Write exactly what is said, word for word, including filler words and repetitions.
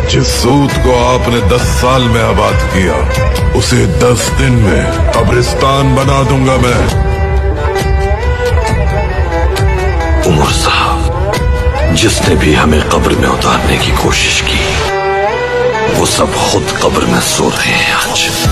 जिस सूद को आपने दस साल में आबाद किया, उसे दस दिन में कब्रिस्तान बना दूंगा मैं। उमर साहब, जिसने भी हमें कब्र में उतारने की कोशिश की, वो सब खुद कब्र में सो रहे हैं आज।